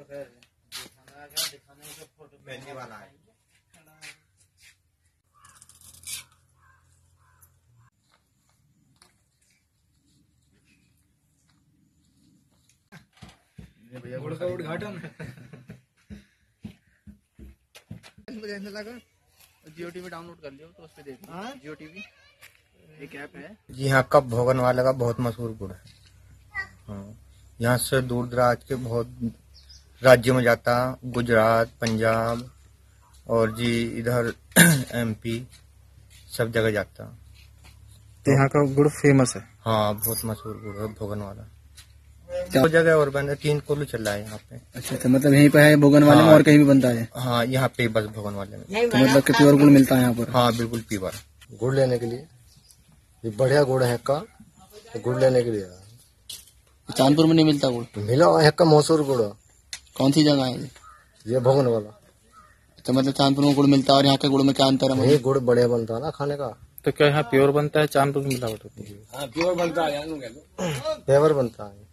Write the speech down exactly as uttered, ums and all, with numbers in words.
मेहंदी वाला है। गुड़ का उद्घाटन मुझे ऐसा लगा जियो टीवी डाउनलोड कर लियो तो उस पे देख लो। जियो टीवी एक ऐप है। जी हाँ, कप भोगन वाले का बहुत मशहूर गुड़ है। हाँ, यहाँ से दूर दराज के बहुत राज्यों में जाता, गुजरात, पंजाब और जी इधर एमपी सब जगह जाता। तो यहाँ का गुड़ फेमस है। हाँ, बहुत मशहूर गुड़ है भोगन वाला। दो जगह और बंद है, तीन कोल्हू चल रहा है यहाँ पे। अच्छा, तो मतलब यहीं पे है भोगन वाले हाँ, में और कहीं भी बनता है? हाँ, यहाँ पे बस भोगन वाले में। तो मतलब कि प्योर गुड़ मिलता है यहाँ पर? हाँ, बिल्कुल प्योर गुड़ लेने के लिए। ये बढ़िया गुड़ है का, तो गुड़ लेने के लिए चांदपुर में नहीं मिलता गुड़? मिला है का मशहूर गुड़। कौन सी जगह है ये? ये भोगन वाला। तो मतलब चांदपुर में गुड़ मिलता है और यहाँ के गुड़ में क्या अंतर है? ये गुड़ बढ़िया बनता है ना खाने का। तो क्या यहाँ प्योर बनता है, चांदपुर में मिलावट होती है? हाँ, प्योर बनता है, प्योर बनता है।